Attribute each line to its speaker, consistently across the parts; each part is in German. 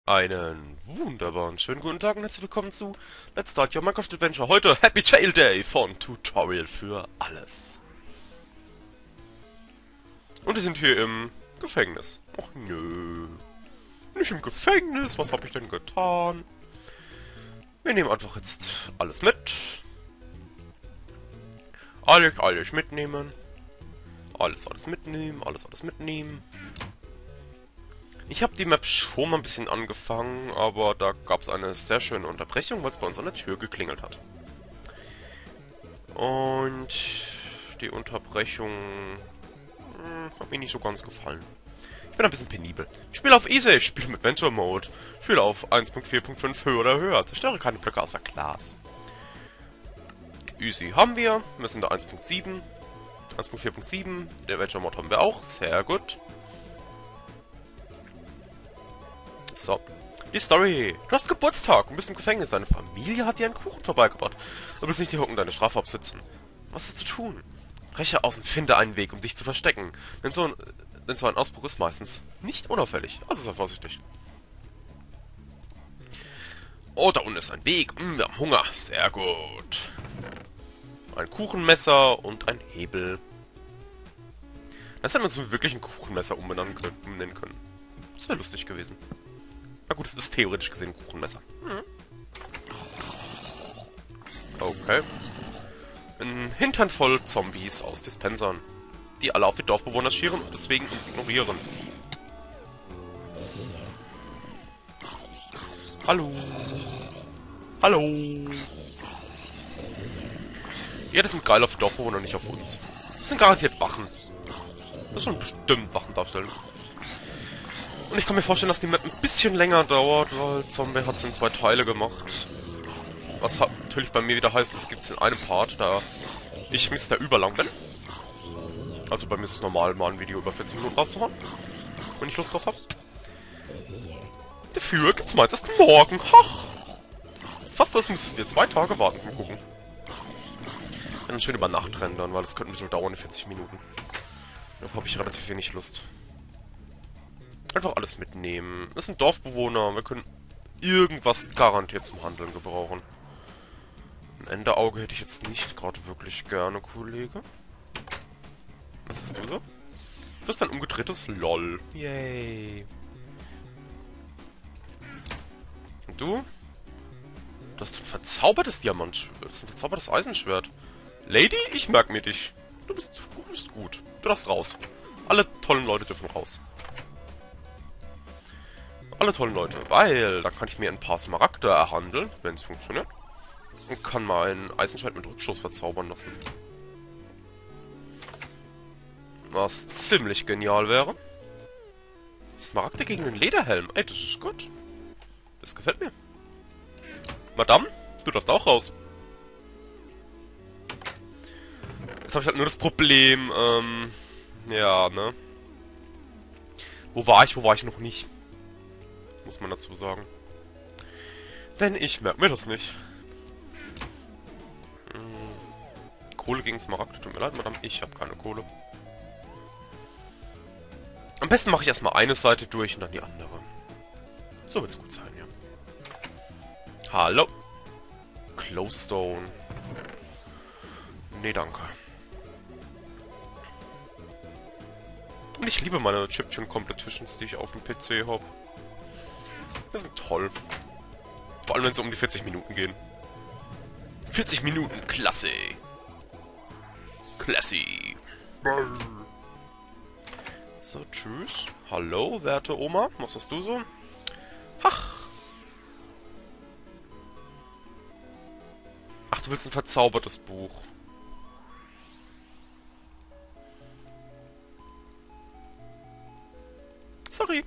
Speaker 1: Einen wunderbaren schönen guten Tag und herzlich willkommen zu Let's Start Your Minecraft Adventure. Heute Happy Tail Day von Tutorial für alles. Und wir sind hier im Gefängnis. Ach nö. Nicht im Gefängnis, was habe ich denn getan? Wir nehmen einfach jetzt alles mit. Alles mitnehmen. Alles mitnehmen, alles mitnehmen. Ich habe die Map schon mal ein bisschen angefangen, aber da gab es eine sehr schöne Unterbrechung, weil es bei uns an der Tür geklingelt hat. Und die Unterbrechung hat mir nicht so ganz gefallen. Ich bin ein bisschen penibel. Ich spiele auf Easy, ich spiele mit Venture Mode. Ich spiele auf 1.4.5 höher oder höher. Zerstöre keine Blöcke außer Glas. Easy haben wir. Wir sind da 1.7. 1.4.7. Der Venture Mode haben wir auch. Sehr gut. So. Die Story. Du hast Geburtstag und bist im Gefängnis. Deine Familie hat dir einen Kuchen vorbeigebracht. Du willst nicht hier hocken, deine Strafe absitzen. Was ist zu tun? Breche aus und finde einen Weg, um dich zu verstecken. Denn so ein Ausbruch ist meistens nicht unauffällig. Also sei vorsichtig. Oh, da unten ist ein Weg. Wir haben Hunger. Sehr gut. Ein Kuchenmesser und ein Hebel. Das hätten wir uns wirklich ein Kuchenmesser umbenennen können. Das wäre lustig gewesen. Na gut, es ist theoretisch gesehen ein Kuchenmesser. Okay. Ein Hintern voll Zombies aus Dispensern, die alle auf die Dorfbewohner schieren und deswegen uns ignorieren. Hallo. Hallo. Ja, das sind geil auf die Dorfbewohner, nicht auf uns. Das sind garantiert Wachen. Das sollen bestimmt Wachen darstellen. Und ich kann mir vorstellen, dass die Map ein bisschen länger dauert, weil Zombie hat es in 2 Teile gemacht. Was natürlich bei mir wieder heißt, es gibt es in einem Part, da ich Mr. Überlang bin. Also bei mir ist es normal, mal ein Video über 40 Minuten rauszuhauen, wenn ich Lust drauf habe. Dafür gibt's meins erst morgen. Hach! Das ist fast so, als müsstest du dir 2 Tage warten zum Gucken. Dann schön über Nacht rendern, weil das könnte ein bisschen dauern, 40 Minuten. Darauf habe ich relativ wenig Lust. Einfach alles mitnehmen. Das sind Dorfbewohner, wir können irgendwas garantiert zum Handeln gebrauchen. Ein Enderauge hätte ich jetzt nicht gerade wirklich gerne, Kollege. Was hast du so? Du bist ein umgedrehtes LOL. Yay. Und du? Du hast ein verzaubertes Diamantschwert. Du hast ein verzaubertes Eisenschwert. Lady, ich merk mir dich. Du bist gut. Du darfst raus. Alle tollen Leute dürfen raus. Alle tollen Leute, weil da kann ich mir ein paar Smaragde erhandeln, wenn es funktioniert. Und kann mein Eisenschwert mit Rückstoß verzaubern lassen. Was ziemlich genial wäre. Smaragde gegen den Lederhelm. Ey, das ist gut. Das gefällt mir. Madame, du darfst auch raus. Jetzt habe ich halt nur das Problem, ja, ne? Wo war ich noch nicht? Muss man dazu sagen. Denn ich merke mir das nicht. Kohle gegen Smaragde, tut mir leid, Madame, ich habe keine Kohle. Am besten mache ich erstmal eine Seite durch und dann die andere. So wird's gut sein, ja. Hallo. Glowstone. Nee, danke. Und ich liebe meine Chiptune Competitions, die ich auf dem PC habe. Das sind toll. Vor allem, wenn es um die 40 Minuten gehen. 40 Minuten, klasse. Classy. So, tschüss. Hallo, werte Oma. Was hast du so? Ach. Ach, du willst ein verzaubertes Buch. Sorry.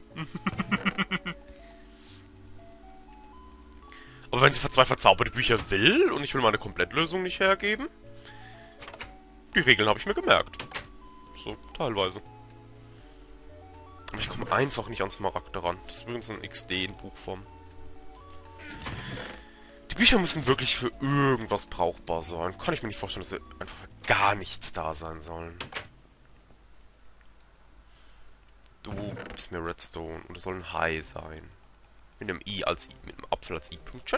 Speaker 1: Aber wenn sie 2 verzauberte Bücher will und ich will meine Komplettlösung nicht hergeben, die Regeln habe ich mir gemerkt. So, teilweise. Aber ich komme einfach nicht ans Smaragde ran. Das ist übrigens ein XD in Buchform. Die Bücher müssen wirklich für irgendwas brauchbar sein. Kann ich mir nicht vorstellen, dass sie einfach für gar nichts da sein sollen. Du gibst mir Redstone und es soll ein Hai sein. Mit einem I als I, mit einem Apfel als I-Pünktchen.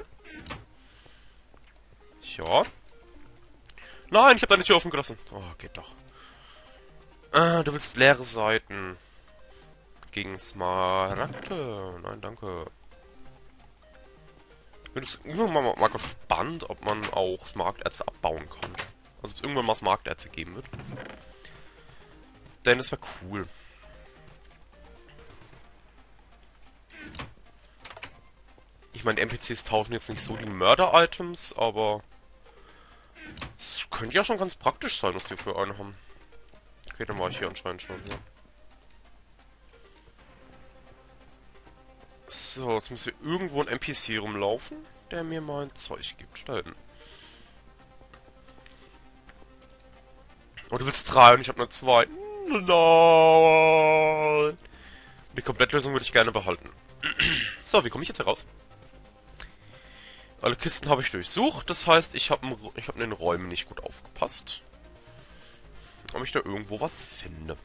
Speaker 1: Ja. Nein, ich habe deine Tür offen gelassen. Oh, geht doch. Du willst leere Seiten. Gegen Smaragde. Nein, danke. Ich bin jetzt irgendwann mal gespannt, ob man auch Smaragderze abbauen kann. Also ob es irgendwann mal Smaragderze geben wird. Denn das wäre cool. Ich meine, NPCs tauschen jetzt nicht so die Mörder-Items, aber es könnte ja schon ganz praktisch sein, was wir für einen haben. Okay, dann war ich hier anscheinend schon, ja. So, jetzt muss hier irgendwo ein NPC rumlaufen, der mir mein Zeug gibt. Da hinten. Oh, du willst 3 und ich habe nur 2. Nein! Die Komplettlösung würde ich gerne behalten. So, wie komme ich jetzt heraus? Alle Kisten habe ich durchsucht, das heißt, ich habe in den Räumen nicht gut aufgepasst. Ob ich da irgendwo was finde.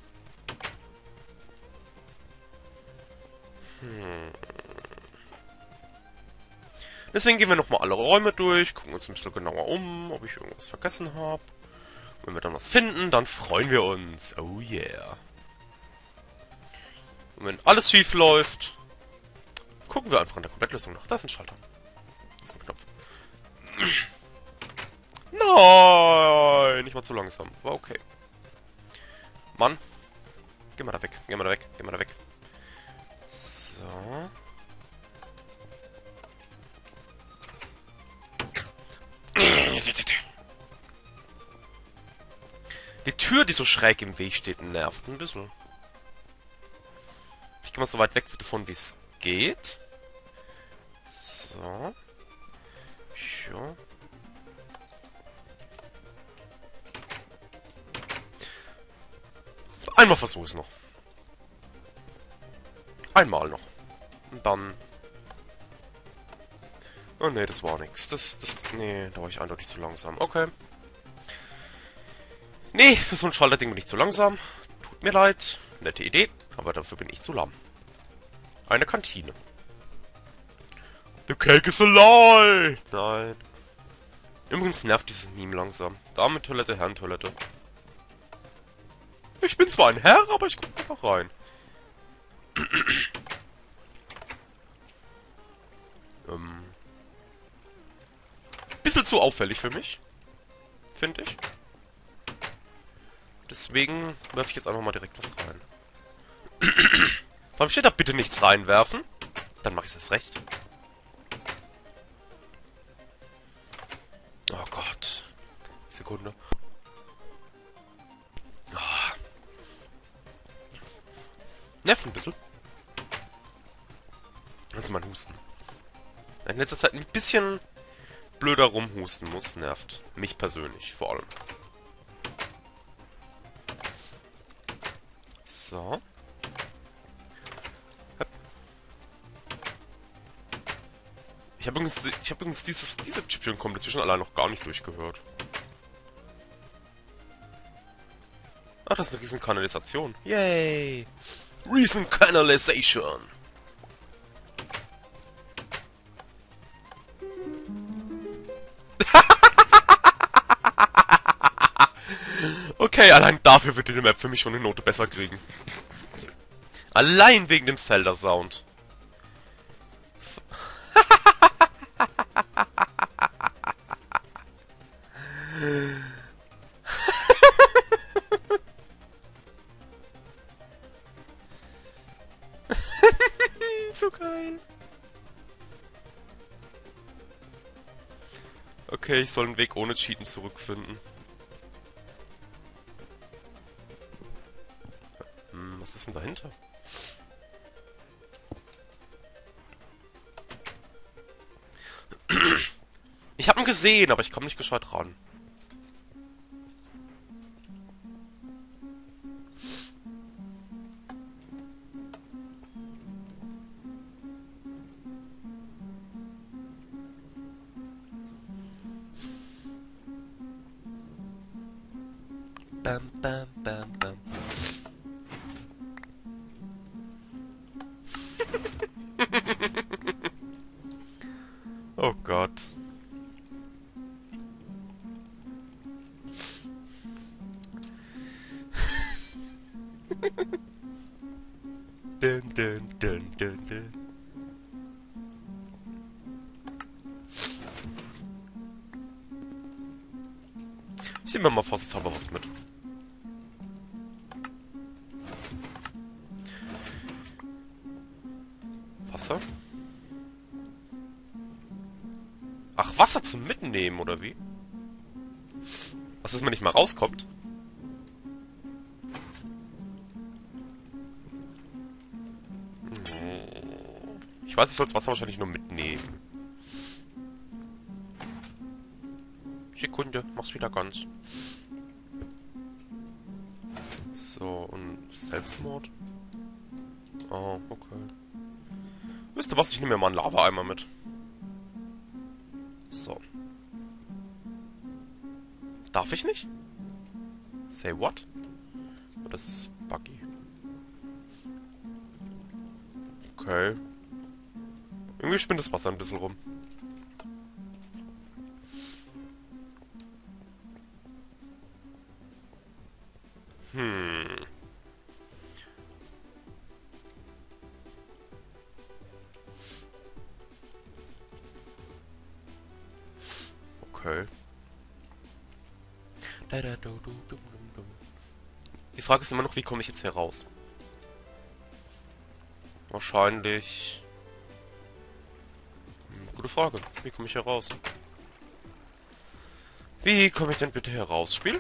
Speaker 1: Deswegen gehen wir nochmal alle Räume durch, gucken uns ein bisschen genauer um, ob ich irgendwas vergessen habe. Wenn wir dann was finden, dann freuen wir uns. Oh yeah. Und wenn alles schief läuft, gucken wir einfach an der Komplettlösung nach. Da ist ein Schalter. Da ist ein Knopf. Nein, nicht mal zu langsam. War okay. Mann. Geh mal da weg, geh mal da weg, geh mal da weg. So. Die Tür, die so schräg im Weg steht, nervt ein bisschen. Ich gehe mal so weit weg davon, wie es geht. So. Ja. Einmal versuche ich es noch. Einmal noch. Und dann... Oh ne, das war nix. Nee, da war ich eindeutig zu langsam. Okay. Nee, für so ein Schalterding bin ich zu langsam. Tut mir leid. Nette Idee, aber dafür bin ich zu lahm. Eine Kantine. The cake is a lie! Nein. Übrigens nervt dieses Meme langsam. Damentoilette, Herrentoilette. Ich bin zwar ein Herr, aber ich gucke einfach rein. Bisschen zu auffällig für mich. Finde ich. Deswegen werfe ich jetzt einfach mal direkt was rein. Warum steht da bitte nichts reinwerfen? Dann mache ich es recht. Oh Gott. Sekunde. Ah. Nervt ein bisschen. Also mein Husten. In letzter Zeit ein bisschen blöder rumhusten muss, nervt. Mich persönlich vor allem. So. Ich habe übrigens diese Champion Competition allein noch gar nicht durchgehört. Ach, das ist eine riesen Kanalisation. Yay! Riesen Canalization! Okay, allein dafür wird die Map für mich schon eine Note besser kriegen. Allein wegen dem Zelda-Sound. So geil. Okay, ich soll einen Weg ohne Cheaten zurückfinden. Was ist denn dahinter? Ich hab ihn gesehen, aber ich komme nicht gescheit ran. Bam, bam, bam, bam. Oh Gott. Dun, dun, dun, dun, dun. Ich nehme mal vorsichtshalber was mit. Wasser? Ach, Wasser zum Mitnehmen, oder wie? Was, dass man nicht mal rauskommt? Ich weiß, ich soll das Wasser wahrscheinlich nur mitnehmen. Sekunde, mach's wieder ganz. So, und Selbstmord? Oh, okay. Wisst ihr was, ich nehme mir mal einen Lava-Eimer mit. So. Darf ich nicht? Say what? Oh, das ist buggy. Okay. Irgendwie spinnt das Wasser ein bisschen rum. Okay. Die Frage ist immer noch, wie komme ich jetzt hier raus? Wahrscheinlich... Gute Frage. Wie komme ich hier raus? Wie komme ich denn bitte hier raus? Spiel?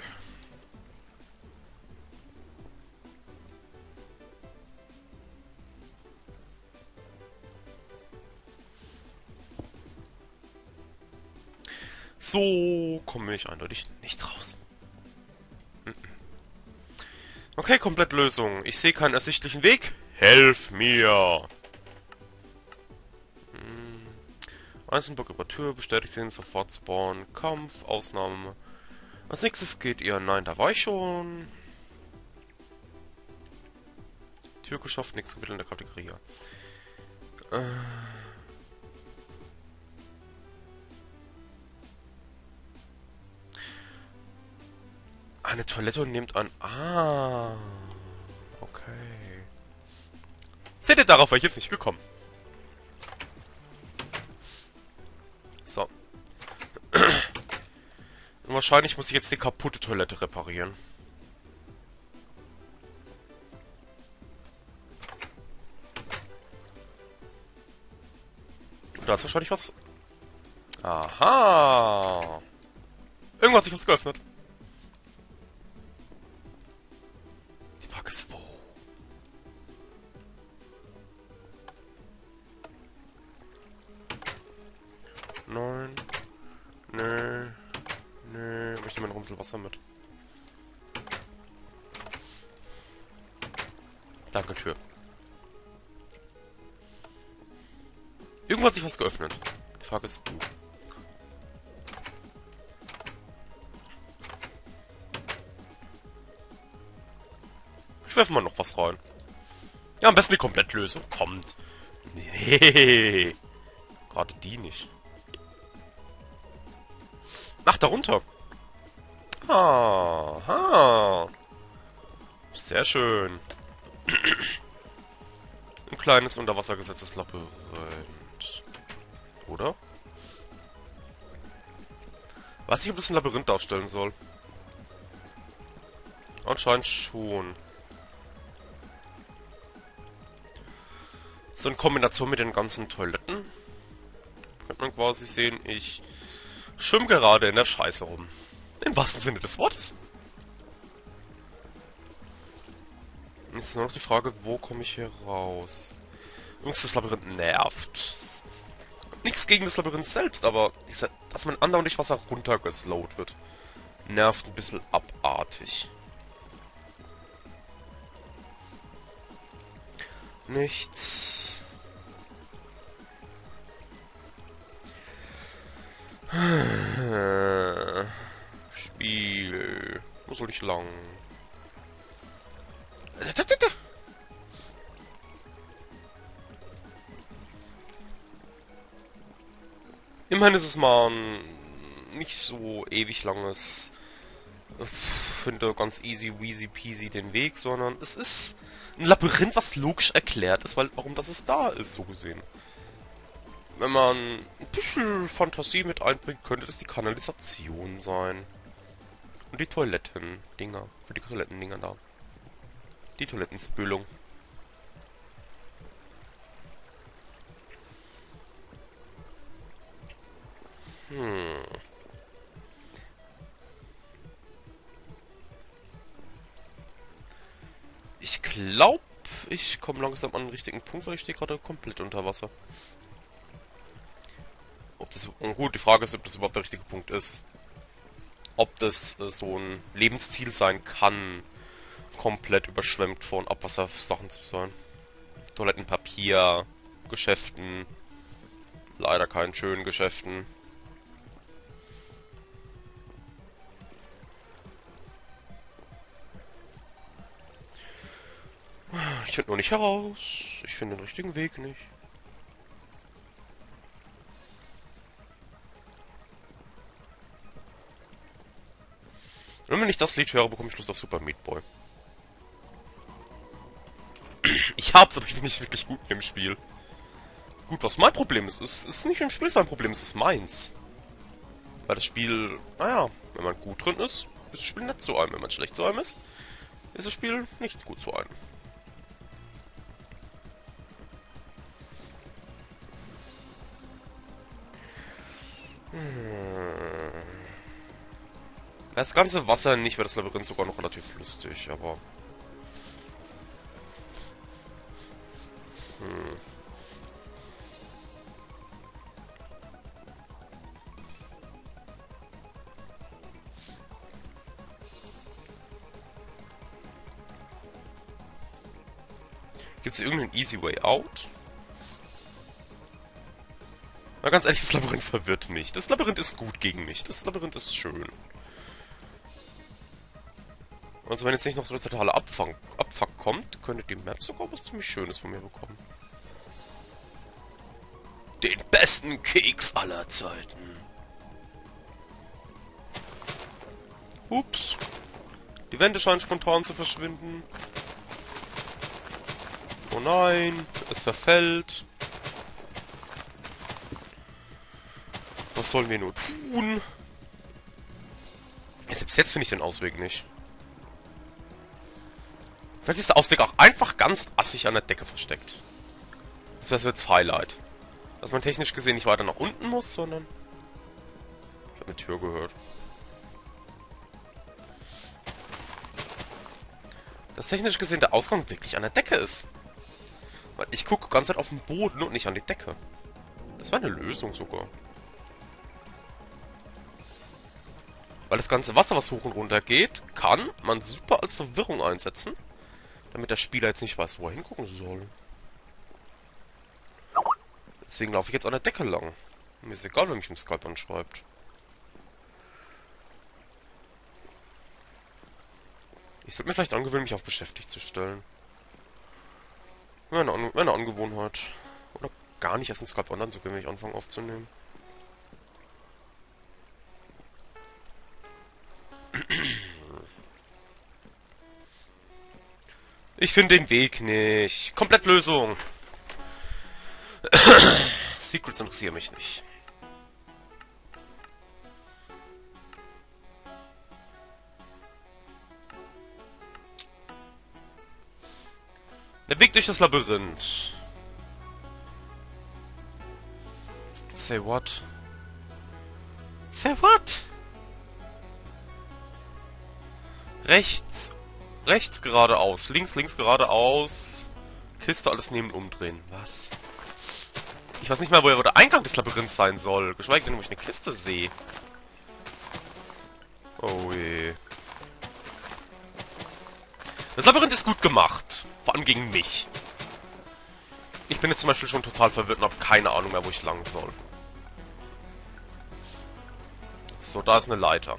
Speaker 1: So komme ich eindeutig nicht raus. Okay, komplett Lösung. Ich sehe keinen ersichtlichen Weg. Helf mir! Eisenblock über Tür, bestätigt den sofort Spawn. Kampf, Ausnahme. Als nächstes geht ihr. Nein, da war ich schon. Tür geschafft, nächste Mittel in der Kategorie. Eine Toilette und nehmt an. Ah. Okay. Seht ihr, darauf war ich jetzt nicht gekommen. So. Und wahrscheinlich muss ich jetzt die kaputte Toilette reparieren. Da ist wahrscheinlich was. Aha. Irgendwann hat sich was geöffnet. Die Frage ist wo. Nein. Nö. Nö. Ich möchte mir noch ein bisschen Wasser mit. Danke, Tür. Irgendwann hat sich was geöffnet. Die Frage ist wo. Ich werfe mal noch was rein. Ja, am besten die Komplettlösung. Kommt. Nee. Gerade die nicht. Ach, darunter. Aha. Sehr schön. Ein kleines unterwassergesetztes Labyrinth. Oder? Weiß nicht, ob das ein Labyrinth darstellen soll. Anscheinend schon. So in Kombination mit den ganzen Toiletten. Könnte man quasi sehen, ich schwimme gerade in der Scheiße rum. Im wahrsten Sinne des Wortes. Jetzt ist nur noch die Frage, wo komme ich hier raus? Übrigens, das Labyrinth nervt. Nichts gegen das Labyrinth selbst, aber dass man andauernd Wasser runtergeslowt wird, nervt ein bisschen abartig. Nichts. Spiel. Wo soll ich lang? Immerhin ist es mal ein nicht so ewig langes, finde ganz easy weasy peasy den Weg, sondern es ist ein Labyrinth, was logisch erklärt ist, weil warum das es da ist, so gesehen. Wenn man ein bisschen Fantasie mit einbringt, könnte das die Kanalisation sein. Und die Toiletten-Dinger. Für die Toilettendinger da. Die Toilettenspülung. Ich glaube, ich komme langsam an den richtigen Punkt, weil ich stehe gerade komplett unter Wasser. Und gut, die Frage ist, ob das überhaupt der richtige Punkt ist. Ob das so ein Lebensziel sein kann, komplett überschwemmt von Abwassersachen zu sein. Toilettenpapier, Geschäften, leider keinen schönen Geschäften. Ich finde nur nicht heraus. Ich finde den richtigen Weg nicht. Und wenn ich das Lied höre, bekomme ich Lust auf Super Meat Boy. Ich hab's, aber ich bin nicht wirklich gut in dem Spiel. Gut, was mein Problem ist, ist nicht im Spiel sein Problem, es ist meins. Weil das Spiel, naja, wenn man gut drin ist das Spiel nett zu einem. Wenn man schlecht zu einem ist das Spiel nicht gut zu einem. Das ganze Wasser nicht, wäre das Labyrinth sogar noch relativ lustig, aber... Gibt es irgendeinen easy way out? Na ganz ehrlich, das Labyrinth verwirrt mich. Das Labyrinth ist gut gegen mich. Das Labyrinth ist schön. Also wenn jetzt nicht noch so ein totaler Abfuck kommt, könnte die Map sogar was ziemlich Schönes von mir bekommen. Den besten Keks aller Zeiten. Ups. Die Wände scheinen spontan zu verschwinden. Oh nein, es verfällt. Was sollen wir nur tun? Selbst jetzt finde ich den Ausweg nicht. Vielleicht ist der Ausweg auch einfach ganz assig an der Decke versteckt. Das wäre jetzt Highlight. Dass man technisch gesehen nicht weiter nach unten muss, sondern... Ich habe eine Tür gehört. Dass technisch gesehen der Ausgang wirklich an der Decke ist. Weil ich gucke ganz Zeit auf den Boden und nicht an die Decke. Das wäre eine Lösung sogar. Weil das ganze Wasser, was hoch und runter geht, kann man super als Verwirrung einsetzen. Damit der Spieler jetzt nicht weiß, wo er hingucken soll. Deswegen laufe ich jetzt an der Decke lang. Mir ist egal, wer mich im Skype anschreibt. Ich sollte mir vielleicht angewöhnen, mich auf beschäftigt zu stellen. Wäre eine Angewohnheit. Oder gar nicht erst in Skype online zu gehen, wenn ich anfange aufzunehmen. Ich finde den Weg nicht. Komplett Lösung. Secrets interessieren mich nicht. Der Weg durch das Labyrinth. Say what? Say what? Rechts. Rechts geradeaus. Links geradeaus. Kiste alles neben umdrehen. Was? Ich weiß nicht mal, wo der Eingang des Labyrinths sein soll. Geschweige denn, wo ich eine Kiste sehe. Oh je. Das Labyrinth ist gut gemacht. Vor allem gegen mich. Ich bin jetzt zum Beispiel schon total verwirrt und habe keine Ahnung mehr, wo ich lang soll. So, da ist eine Leiter.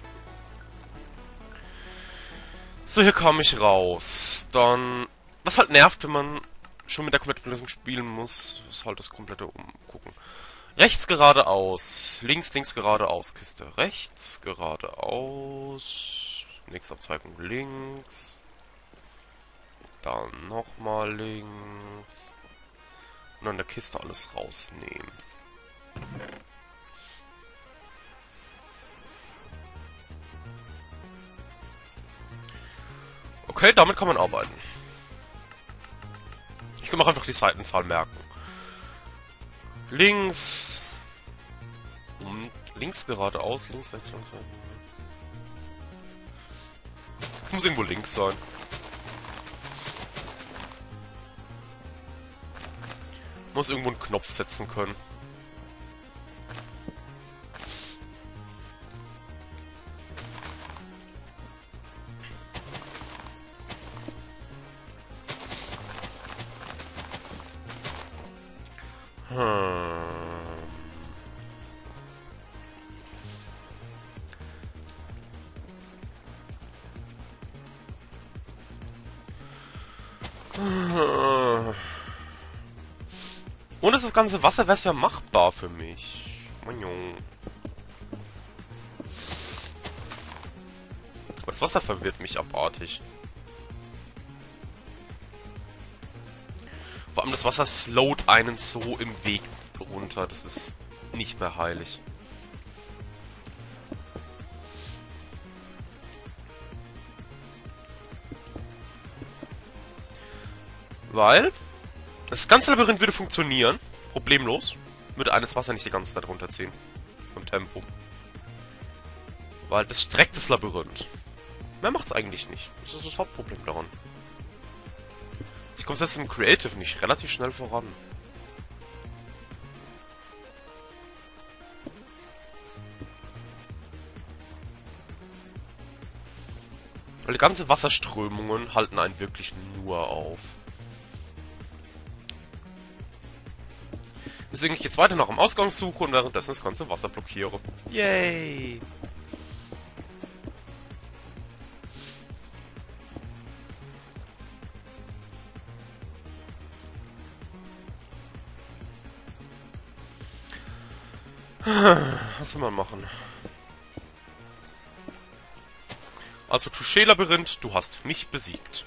Speaker 1: So, hier kam ich raus. Dann... Was halt nervt, wenn man schon mit der kompletten Lösung spielen muss, ist halt das komplette Umgucken. Rechts geradeaus. Links, links geradeaus. Kiste rechts, geradeaus. Nächste Abzweigung links. Dann nochmal links. Und an der Kiste alles rausnehmen. Okay, damit kann man arbeiten. Ich kann auch einfach die Seitenzahl merken. Links. Links geradeaus, links, rechts, links. Es muss irgendwo links sein. Muss irgendwo einen Knopf setzen können. Ohne das ganze Wasser wäre es ja machbar für mich. Mein Junge. Aber das Wasser verwirrt mich abartig. Vor allem das Wasser slowt einen so im Weg runter. Das ist nicht mehr heilig. Weil das ganze Labyrinth würde funktionieren. Problemlos. Würde eines Wasser nicht die ganze Zeit runterziehen. Vom Tempo. Weil das streckt das Labyrinth. Mehr macht's eigentlich nicht. Das ist das Hauptproblem daran. Ich komme selbst im Creative nicht relativ schnell voran. Weil die ganzen Wasserströmungen halten einen wirklich nur auf. Deswegen ich jetzt weiter nach dem Ausgang suche und währenddessen das ganze Wasser blockiere. Yay! Was soll man machen? Also Touché-Labyrinth, du hast mich besiegt.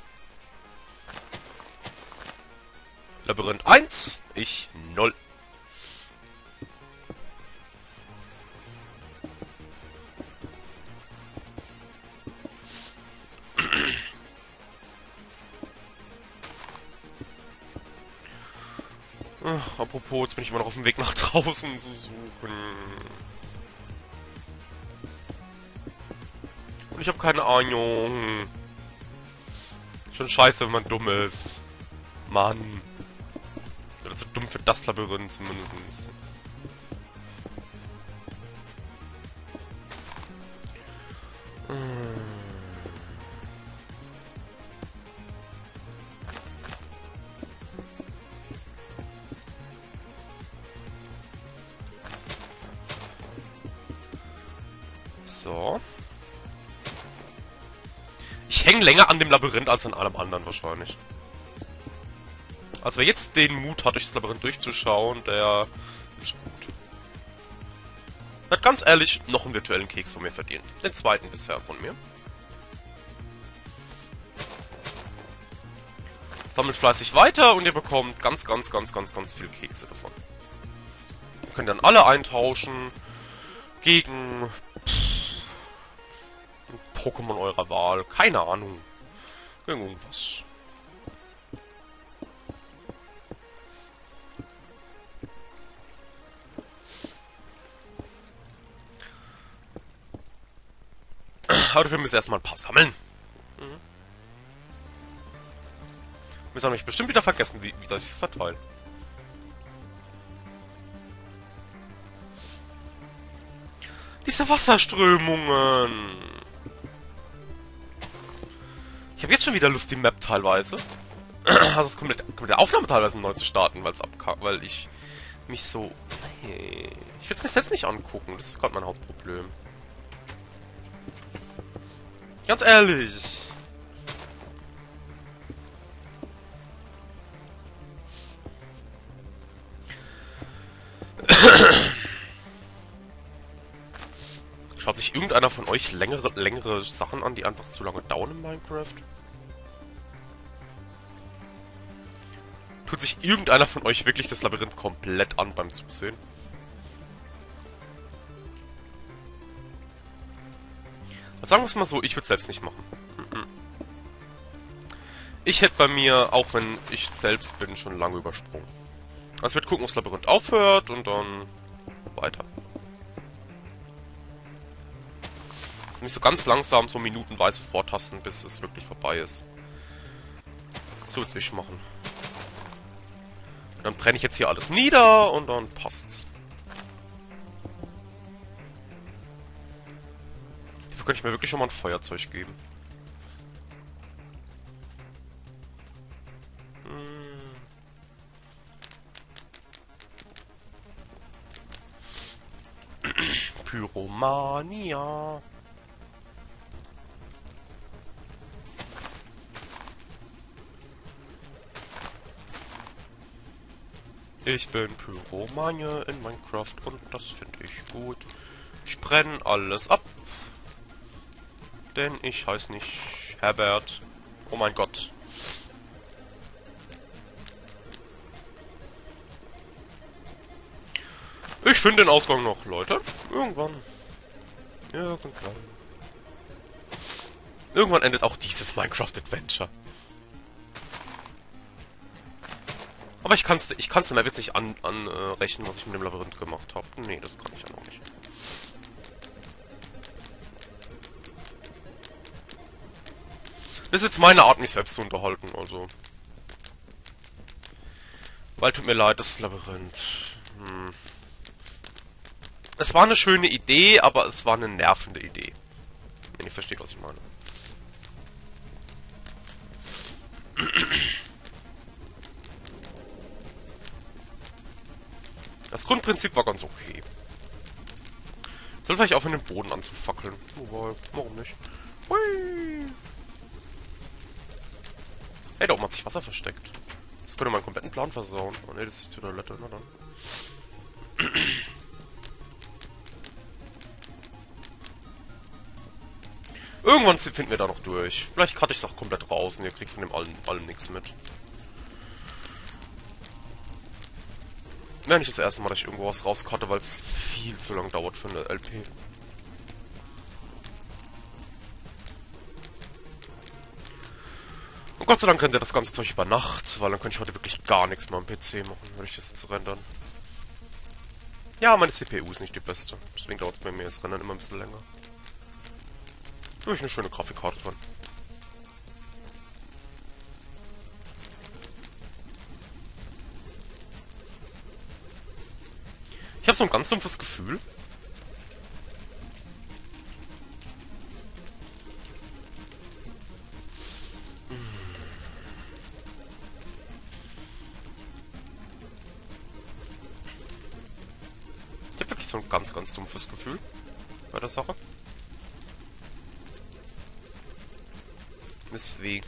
Speaker 1: Labyrinth 1, ich 0. Apropos, jetzt bin ich immer noch auf dem Weg nach draußen zu suchen. Und ich habe keine Ahnung. Schon scheiße, wenn man dumm ist. Mann. Oder zu dumm für das Labyrinth zumindest. So. Ich hänge länger an dem Labyrinth als an allem anderen wahrscheinlich. Also wer jetzt den Mut hat, durch das Labyrinth durchzuschauen, der ist gut. Hat ganz ehrlich noch einen virtuellen Keks von mir verdient. Den zweiten bisher von mir. Sammelt fleißig weiter und ihr bekommt ganz viel Kekse davon. Ihr könnt dann alle eintauschen gegen Pokémon eurer Wahl. Keine Ahnung. Irgendwas. Aber dafür müssen wir erstmal ein paar sammeln. Wir haben mich bestimmt wieder vergessen, wie das ich verteile. Diese Wasserströmungen. Ich habe jetzt schon wieder Lust, die Map teilweise. Also es kommt mit der Aufnahme teilweise neu zu starten, weil ich mich so... Nee. Ich will es mir selbst nicht angucken, das ist gerade mein Hauptproblem. Ganz ehrlich. Schaut sich irgendeiner von euch längere Sachen an, die einfach zu lange dauern in Minecraft? Tut sich irgendeiner von euch wirklich das Labyrinth komplett an beim Zusehen? Also sagen wir es mal so, ich würde es selbst nicht machen. Ich hätte bei mir, auch wenn ich selbst bin, schon lange übersprungen. Also ich würde gucken, ob das Labyrinth aufhört und dann weiter. Nicht so ganz langsam, so minutenweise vortasten, bis es wirklich vorbei ist. So würde ich machen. Dann brenne ich jetzt hier alles nieder und dann passt's. Dafür könnte ich mir wirklich schon mal ein Feuerzeug geben. Pyromania. Ich bin Pyromanie in Minecraft und das finde ich gut. Ich brenne alles ab. Denn ich heiße nicht Herbert. Oh mein Gott. Ich finde den Ausgang noch, Leute. Irgendwann. Irgendwann endet auch dieses Minecraft-Adventure. Aber ich kann's dem Map jetzt nicht anrechnen, was ich mit dem Labyrinth gemacht habe. Nee, das kann ich ja noch nicht. Das ist jetzt meine Art, mich selbst zu unterhalten, also. Weil, tut mir leid, das Labyrinth. Es war eine schöne Idee, aber es war eine nervende Idee. Wenn ihr versteht, was ich meine. Das Grundprinzip war ganz okay. Soll vielleicht aufhören, den Boden anzufackeln. Wobei, warum nicht? Hui. Hey, da oben hat sich Wasser versteckt. Das könnte meinen kompletten Plan versauen. Oh ne, das ist die Toilette. Na dann. Irgendwann finden wir da noch durch. Vielleicht cutte ich es auch komplett raus und ihr kriegt von dem allem nichts mit. Wäre nicht das erste Mal, dass ich irgendwo was rauscutte, weil es viel zu lang dauert für eine LP. Und Gott sei Dank rennt ja das ganze Zeug über Nacht, weil dann könnte ich heute wirklich gar nichts mehr am PC machen, würde ich das jetzt rendern. Ja, meine CPU ist nicht die beste. Deswegen dauert es bei mir das Rendern immer ein bisschen länger. Da habe ich eine schöne Grafikkarte drin. Ich habe so ein ganz dumpfes Gefühl. Ich habe wirklich so ein ganz dumpfes Gefühl bei der Sache. Deswegen.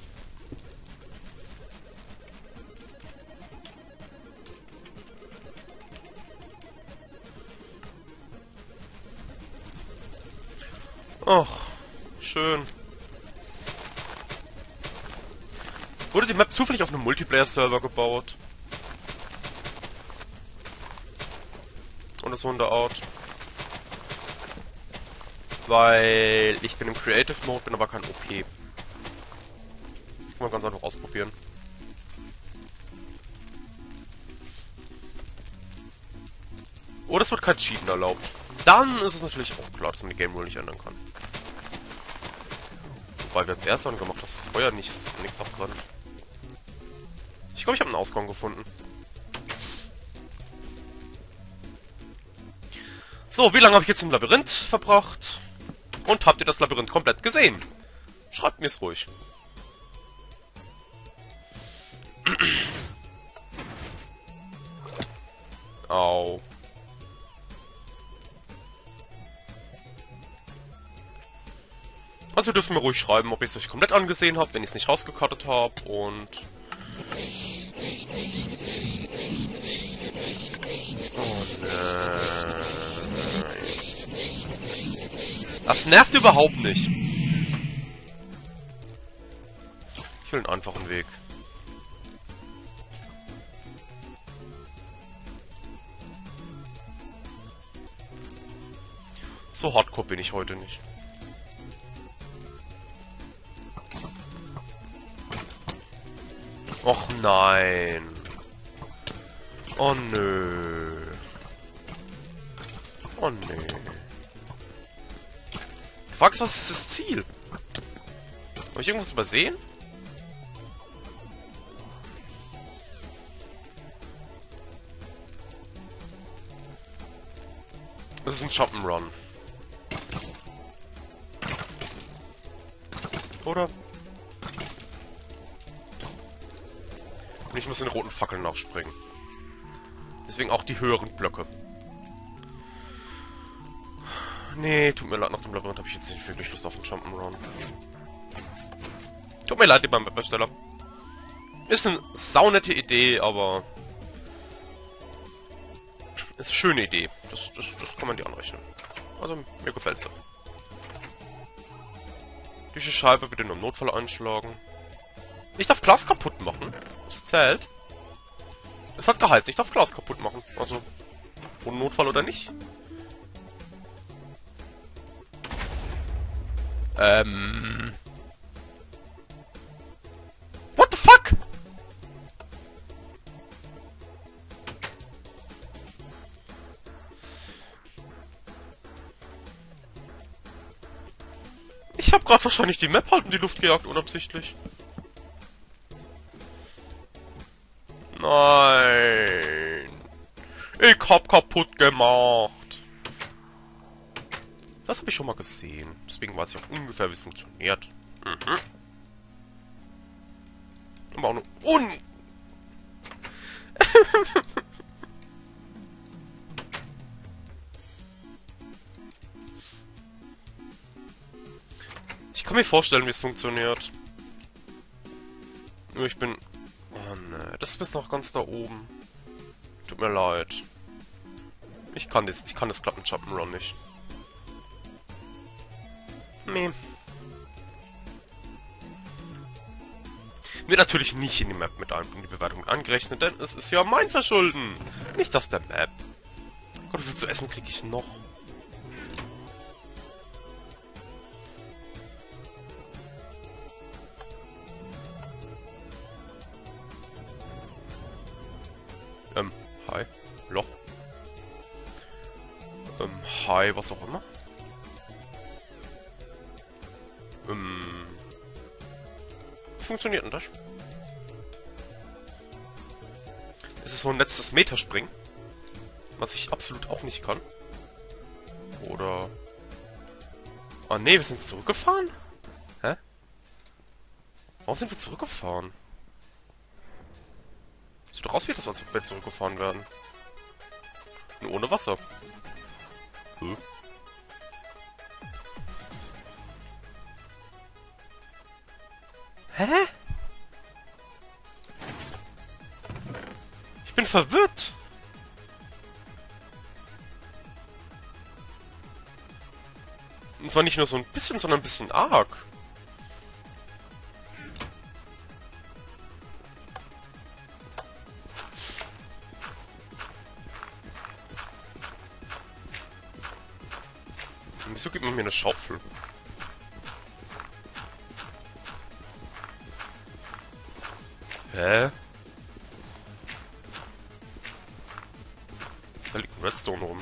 Speaker 1: Ach, schön. Wurde die Map zufällig auf einem Multiplayer-Server gebaut? Oder so in der Art. Weil ich bin im Creative Mode, bin aber kein OP. Kann man ganz einfach ausprobieren. Oder es wird kein Cheaten erlaubt. Dann ist es natürlich auch klar, dass man die Game Rule nicht ändern kann. Wobei wir jetzt erst dann gemacht, dass das Feuer nichts abbrennt. Ich glaube, ich habe einen Ausgang gefunden. So, wie lange habe ich jetzt im Labyrinth verbracht? Und habt ihr das Labyrinth komplett gesehen? Schreibt mir es ruhig. Au. Also ihr dürft mir ruhig schreiben, ob ihr es euch komplett angesehen habt, wenn ich es nicht rausgecuttet habe und... Oh Das nervt überhaupt nicht. Ich will einen einfachen Weg. So hardcore bin ich heute nicht. Och nein. Oh nö. Oh nö. Die Frage ist, was ist das Ziel? Habe ich irgendwas übersehen? Das ist ein Jump'n'Run. Oder? Und ich muss den roten Fackeln nachspringen. Deswegen auch die höheren Blöcke. Nee, tut mir leid, nach dem Labyrinth habe ich jetzt nicht wirklich Lust auf einen Jump'n'Run. Tut mir leid, lieber Map-Ersteller. Ist eine saunette Idee, aber... ist eine schöne Idee. Das kann man dir anrechnen. Also, mir gefällt's so. Diese Scheibe bitte nur im Notfall einschlagen. Ich darf Glas kaputt machen. Das zählt. Es hat geheißen, ich darf Glas kaputt machen. Also, ohne Notfall oder nicht. What the fuck? Ich habe gerade wahrscheinlich die Map halt in die Luft gejagt, unabsichtlich. Nein. Ich hab kaputt gemacht. Das habe ich schon mal gesehen. Deswegen weiß ich auch ungefähr, wie es funktioniert. Mhm. Aber auch nur... Ich kann mir vorstellen, wie es funktioniert. Nur ich bin... oh ne, das ist bis noch ganz da oben. Tut mir leid. Ich kann das klappen Jump'n'Run nicht. Nee. Wird natürlich nicht in die Map in die Bewertung mit angerechnet, denn es ist ja mein Verschulden. Nicht das der Map. Gott, wie viel zu essen kriege ich noch? Hi. Loch. Hi, was auch immer. Funktioniert denn das? Es ist so ein letztes Meterspringen. Was ich absolut auch nicht kann. Oder... oh ne, wir sind zurückgefahren? Hä? Warum sind wir zurückgefahren? Sieht doch aus, wie das, als ob wir zurückgefahren werden. Nur ohne Wasser. Hm. Hä? Ich bin verwirrt. Und zwar nicht nur so ein bisschen, sondern ein bisschen arg. Und wieso gibt man mir eine Schaufel? Hä? Da liegt ein Redstone rum.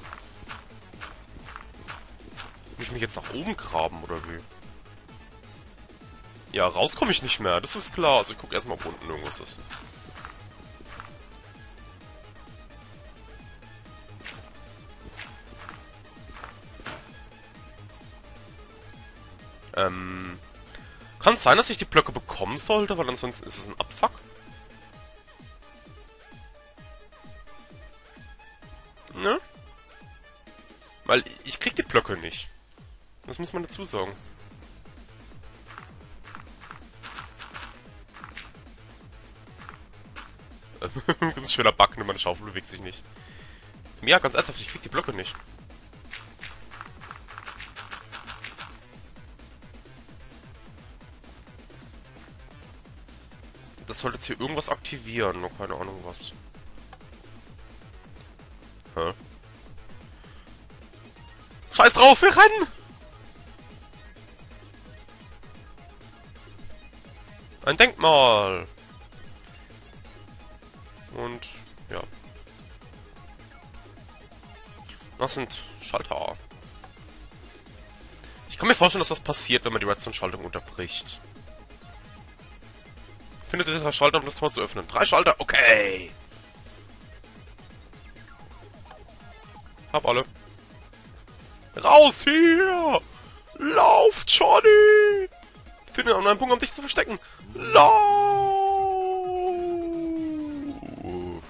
Speaker 1: Will ich mich jetzt nach oben graben, oder wie? Ja, raus komme ich nicht mehr, das ist klar. Also ich gucke erstmal, ob unten irgendwas ist. Kann es sein, dass ich die Blöcke bekommen sollte, weil ansonsten ist es ein Abfuck? Ne? Weil ich krieg die Blöcke nicht. Das muss man dazu sagen. Ganz schöner Bug, meine Schaufel bewegt sich nicht. Ja, ganz ernsthaft, ich krieg die Blöcke nicht. das sollte jetzt hier irgendwas aktivieren. Noch keine Ahnung was. Hä? Scheiß drauf, wir rennen! Ein Denkmal! Und, ja. Das sind Schalter. Ich kann mir vorstellen, dass das passiert, wenn man die Redstone-Schaltung unterbricht. Findet ihr den Schalter, um das Tor zu öffnen? 3 Schalter, okay! Hab alle. Raus hier! Lauf, Johnny! Finde einen Punkt, um dich zu verstecken. Lauf!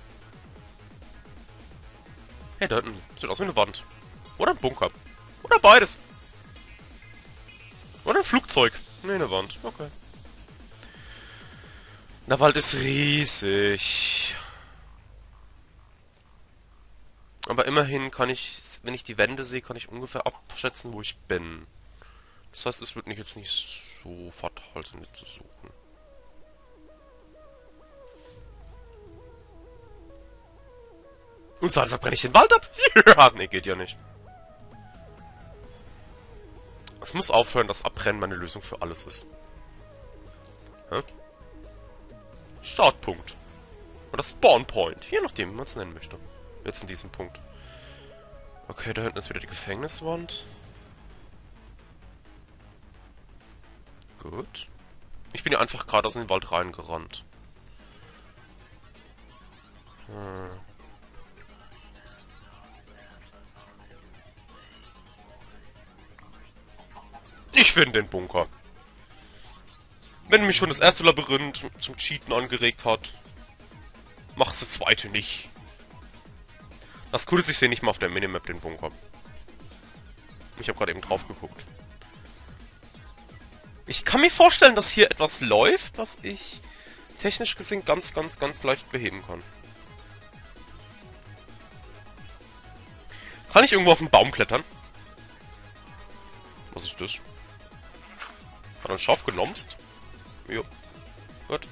Speaker 1: Hey, da hinten sieht aus wie eine Wand. Oder ein Bunker. Oder beides. Oder ein Flugzeug. Nee, eine Wand. Okay. Der Wald ist riesig. Aber immerhin kann ich, wenn ich die Wände sehe, kann ich ungefähr abschätzen, wo ich bin. Das heißt, es wird mich jetzt nicht so fatal sein, zu suchen. Und so, also brenne ich den Wald ab? Ja, nee, geht ja nicht. Es muss aufhören, dass Abbrennen meine Lösung für alles ist. Hä? Startpunkt. Oder Spawnpoint. Je nachdem, wie man es nennen möchte. Jetzt in diesem Punkt. Okay, da hinten ist wieder die Gefängniswand. Gut. Ich bin ja einfach gerade aus dem Wald reingerannt. Ich finde den Bunker. Wenn mich schon das erste Labyrinth zum Cheaten angeregt hat, macht's das zweite nicht. Das Coole ist, ich sehe nicht mal auf der Minimap den Bunker. Ich habe gerade eben drauf geguckt. Ich kann mir vorstellen, dass hier etwas läuft, was ich technisch gesehen ganz leicht beheben kann. Kann ich irgendwo auf den Baum klettern? Was ist das? Hat er ein Schaf genomst? Jo. Gut.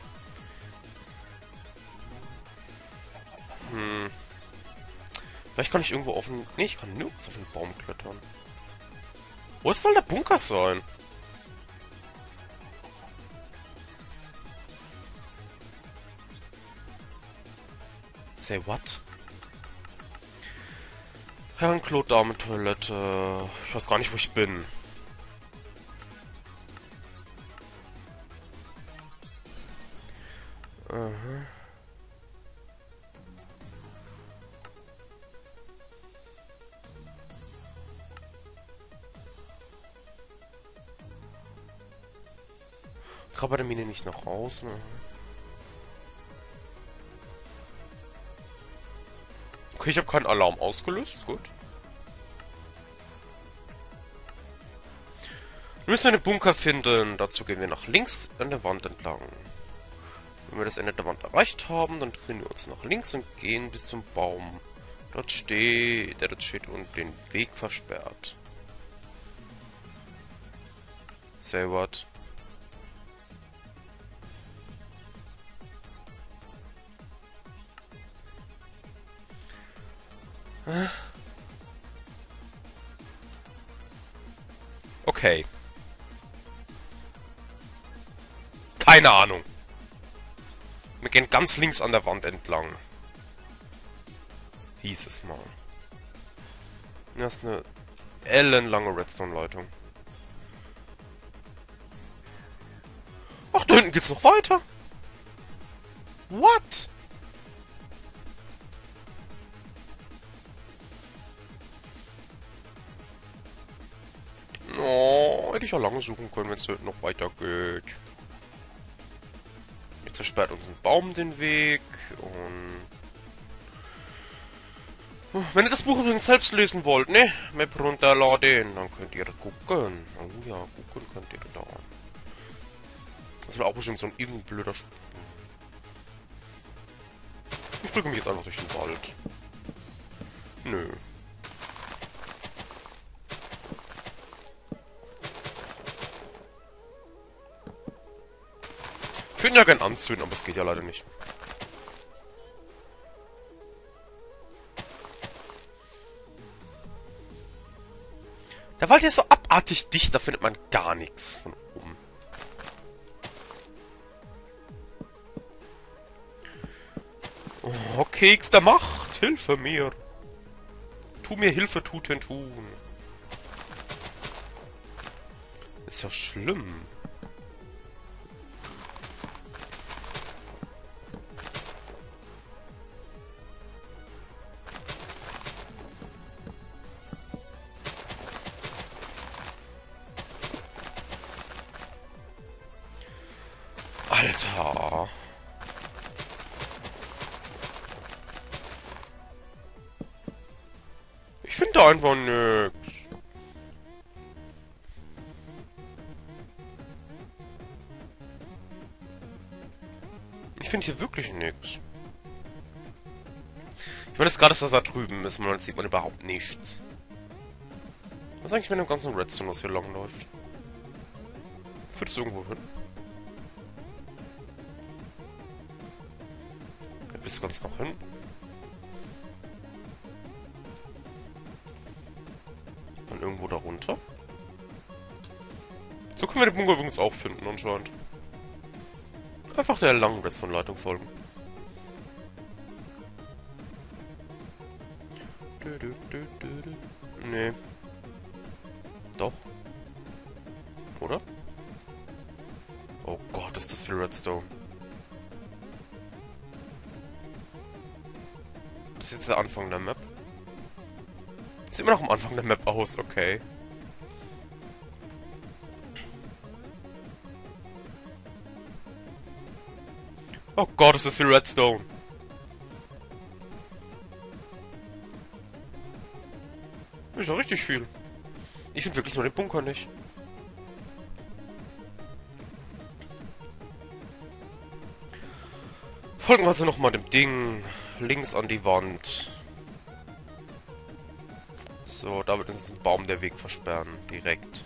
Speaker 1: Vielleicht kann ich irgendwo auf den... Nee, ich kann nirgends auf den Baum klettern. Wo soll der Bunker sein? Say what? Herrenklo, Damentoilette. Ich weiß gar nicht, wo ich bin. Aha. Kann bei der Mine nicht nach außen. Okay, ich habe keinen Alarm ausgelöst. Gut. Wir müssen einen Bunker finden. Dazu gehen wir nach links an der Wand entlang. Wenn wir das Ende der Wand erreicht haben, dann drehen wir uns nach links und gehen bis zum Baum. Dort steht und den Weg versperrt. Say what? Okay. Keine Ahnung. Wir gehen ganz links an der Wand entlang. Hieß es mal. Das ist eine ellenlange Redstone-Leitung. Ach, da hinten geht's noch weiter. What? Oh, hätte ich ja lange suchen können, wenn es noch weiter geht. Jetzt versperrt uns ein Baum den Weg und... Wenn ihr das Buch übrigens selbst lesen wollt, ne? Map runterladen, dann könnt ihr gucken. Oh ja, gucken könnt ihr da. Das war auch bestimmt so ein irgendwie blöder Schuh. Ich drücke mich jetzt einfach durch den Wald. Nö. würde ihn ja gern anzünden, aber es geht ja leider nicht. Der Wald ist so abartig dicht, da findet man gar nichts von oben. Oh, Keks der Macht, hilfe mir. Tu mir Hilfe, tun. Ist ja schlimm. Alter. Ich finde da einfach nix. Ich finde hier wirklich nix. Ich meine, das gerade ist das da drüben ist, man sieht man überhaupt nichts. Was ist eigentlich mit dem ganzen Redstone, was hier lang läuft? Führt es irgendwo hin? Bis ganz noch hin. Und irgendwo darunter. So können wir den Bunker übrigens auch finden anscheinend. Einfach der langen Redstone-Leitung folgen. Nee. Doch. Oder? Oh Gott, ist das viel Redstone. Das ist jetzt der Anfang der Map. Sieht immer noch am Anfang der Map aus, okay. Oh Gott, ist das viel Redstone. Ist ja richtig viel. Ich finde wirklich nur den Bunker nicht. Folgen wir also nochmal dem Ding. Links an die Wand. So, da wird uns ein Baum der Weg versperren. Direkt.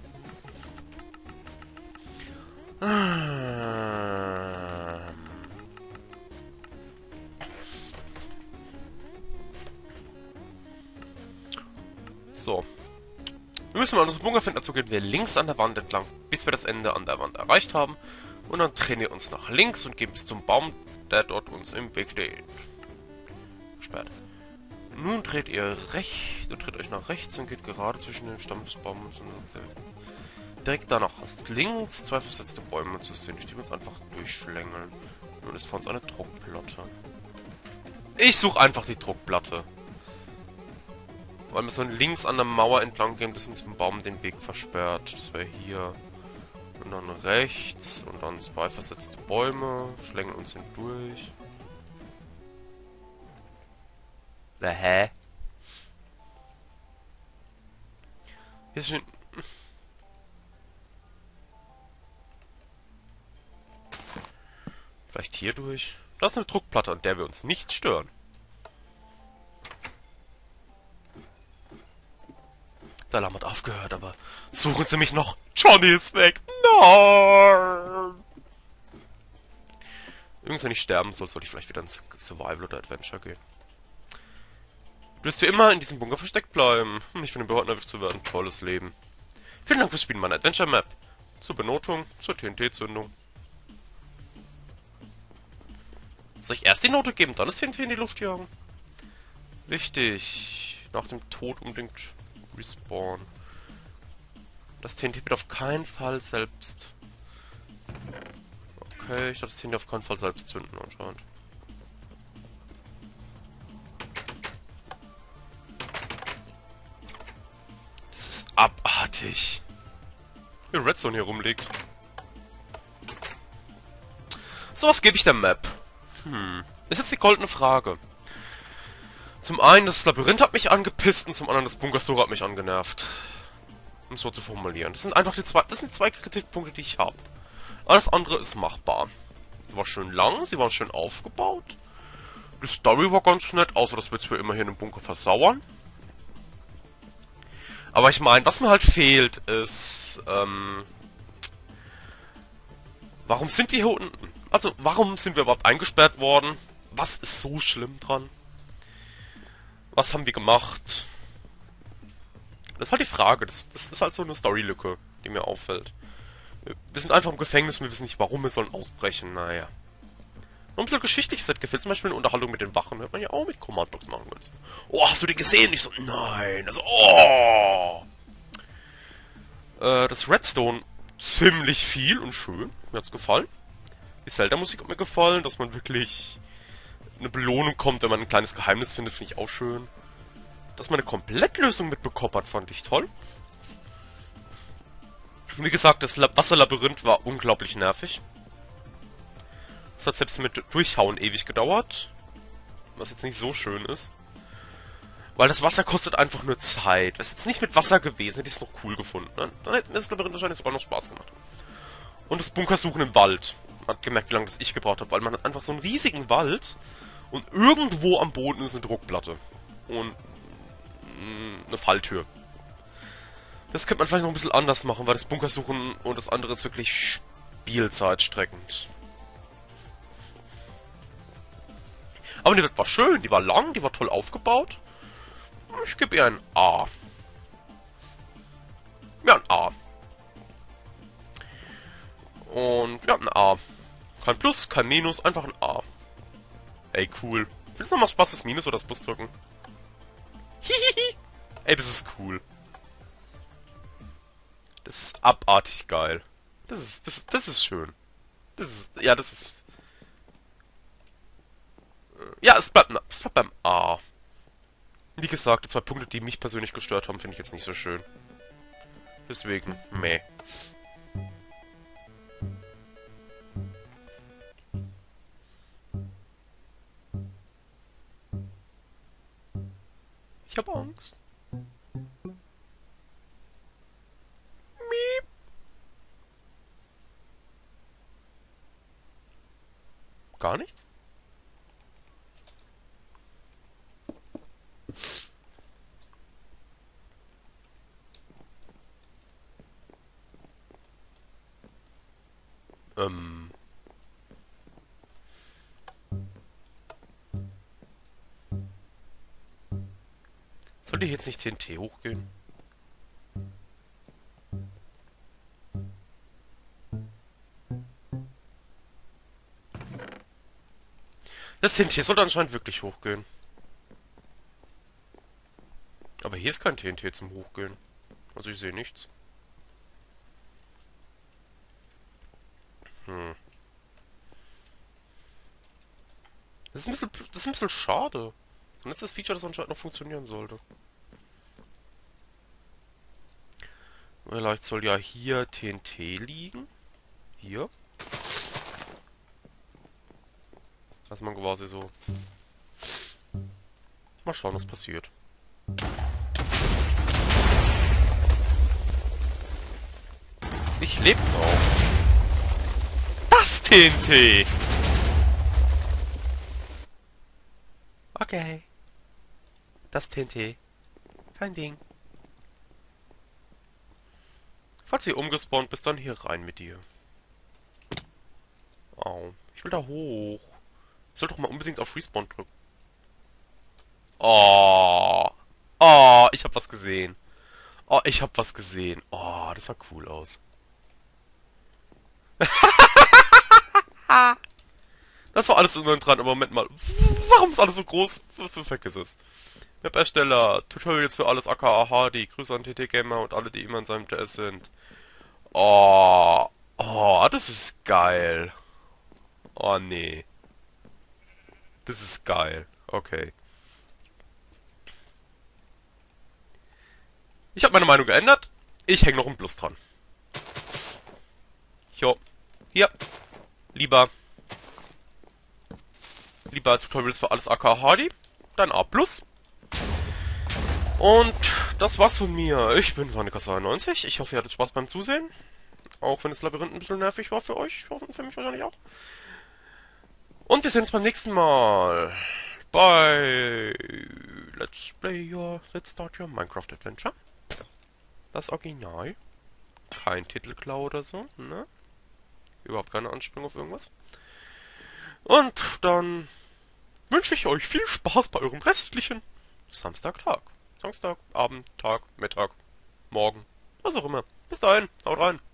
Speaker 1: So. Wir müssen mal unseren Bunker finden, dazu gehen wir links an der Wand entlang, bis wir das Ende an der Wand erreicht haben. Und dann drehen wir uns nach links und gehen bis zum Baum, der dort uns im Weg steht. Gesperrt. Nun dreht ihr dreht euch nach rechts und geht gerade zwischen den Stamm des Baumes und direkt danach hast links zwei versetzte Bäume zu sehen, durch die wir uns einfach durchschlängeln. Nun ist vor uns eine Druckplatte. Ich suche einfach die Druckplatte. Weil wir so links an der Mauer entlang gehen, bis uns ein Baum den Weg versperrt. Das wäre hier. Und dann rechts. Und dann zwei versetzte Bäume. Schlängeln uns hindurch. Hä? Hier ist schon... Vielleicht hier durch? Das ist eine Druckplatte, an der wir uns nicht stören. Der Alarm hat aufgehört, aber suchen Sie mich noch. Johnny ist weg. Nein! Irgendwann, wenn ich sterben soll, sollte ich vielleicht wieder ins Survival oder Adventure gehen. Du wirst wie immer in diesem Bunker versteckt bleiben. Nicht von den Behörden erwischt zu werden. Tolles Leben. Vielen Dank fürs Spielen meiner Adventure Map. Zur Benotung, zur TNT-Zündung. Soll ich erst die Note geben, dann das TNT in die Luft jagen? Wichtig. Nach dem Tod unbedingt Respawn. Das TNT wird auf keinen Fall selbst... Okay, ich darf das TNT auf keinen Fall selbst zünden anscheinend. Das ist abartig. Wie Redstone hier rumliegt. So, was gebe ich der Map? Das ist jetzt die goldene Frage. Zum einen, das Labyrinth hat mich angepisst und zum anderen, das Bunkersucher hat mich angenervt. Um es so zu formulieren. Das sind einfach zwei Kritikpunkte, die ich habe. Alles andere ist machbar. Die war schön lang, sie war schön aufgebaut. Die Story war ganz nett, außer dass wir jetzt für immer hier in dem Bunker versauern. Aber ich meine, was mir halt fehlt, ist, Warum sind wir hier unten? Also, warum sind wir überhaupt eingesperrt worden? Was ist so schlimm dran? Was haben wir gemacht? Das ist halt die Frage. Das ist halt so eine Storylücke, die mir auffällt. Wir sind einfach im Gefängnis und wir wissen nicht, warum wir sollen ausbrechen. Naja. Und ein bisschen geschichtliches hat gefehlt. Zum Beispiel eine Unterhaltung mit den Wachen. Hört man ja auch mit Command Blocks machen können. Oh, hast du den gesehen? Ich so, nein. Also, oh. Das Redstone ziemlich viel und schön. Mir hat's gefallen. Die Zelda-Musik hat mir gefallen. Dass man wirklich eine Belohnung kommt, wenn man ein kleines Geheimnis findet, finde ich auch schön. Dass man eine Komplettlösung mitbekommen hat, fand ich toll. Wie gesagt, das Wasserlabyrinth war unglaublich nervig. Das hat selbst mit Durchhauen ewig gedauert. Was jetzt nicht so schön ist. Weil das Wasser kostet einfach nur Zeit. Wäre es jetzt nicht mit Wasser gewesen, hätte ich es noch cool gefunden. Dann hätte mir das Labyrinth wahrscheinlich sogar noch Spaß gemacht. Und das Bunkersuchen im Wald. Man hat gemerkt, wie lange das ich gebraucht habe. Weil man hat einfach so einen riesigen Wald. Und irgendwo am Boden ist eine Druckplatte. Und eine Falltür. Das könnte man vielleicht noch ein bisschen anders machen, weil das Bunkersuchen und das andere ist wirklich spielzeitstreckend. Aber die war schön, die war lang, die war toll aufgebaut. Ich gebe ihr ein A. Ja, ein A. Und ja, ein A. Kein Plus, kein Minus, einfach ein A. Ey, cool. Willst du noch mal Spaß das Minus oder das Plus drücken? Hihihi. Ey, das ist cool. Das ist abartig geil. Das ist schön. Ja, das ist... Ja, es bleibt beim A. Wie gesagt, die 2 Punkte, die mich persönlich gestört haben, finde ich jetzt nicht so schön. Deswegen, meh. Ich habe Angst. Miep. Gar nichts? Sollte jetzt nicht TNT hochgehen? Das TNT sollte anscheinend wirklich hochgehen. Aber hier ist kein TNT zum Hochgehen. Also ich sehe nichts. Das ist ein bisschen schade. Ein letztes Feature, das anscheinend noch funktionieren sollte. Vielleicht soll ja hier TNT liegen. Hier. Dass man quasi so... Mal schauen, was passiert. Ich lebe noch. Das TNT! Okay. Das TNT. Kein Ding. Falls ihr umgespawnt bist, dann hier rein mit dir. Au. Ich will da hoch. Ich soll doch mal unbedingt auf Respawn drücken. Oh. Oh, ich hab was gesehen. Oh, ich hab was gesehen. Oh, das sah cool aus. Das war alles unten dran, aber Moment mal. Warum ist alles so groß? Vergiss es. Web-Ersteller, Tutorials für alles aka Hardy, Grüße an TT Gamer und alle, die immer in seinem TS sind. Oh, oh, das ist geil. Oh nee. Das ist geil. Okay. Ich habe meine Meinung geändert. Ich hänge noch ein Plus dran. Jo. Hier. Lieber Tutorials für alles aka Hardy. Dann A+. Und das war's von mir. Ich bin Vanika92. Ich hoffe, ihr hattet Spaß beim Zusehen. Auch wenn das Labyrinth ein bisschen nervig war für euch. Ich hoffe, für mich wahrscheinlich auch. Und wir sehen uns beim nächsten Mal bei Let's Start Your Minecraft Adventure. Das Original. Kein Titelklau oder so, ne? Überhaupt keine Anspielung auf irgendwas. Und dann wünsche ich euch viel Spaß bei eurem restlichen Samstagtag. Samstag, Abend, Tag, Mittag, Morgen, was auch immer. Bis dahin, haut rein.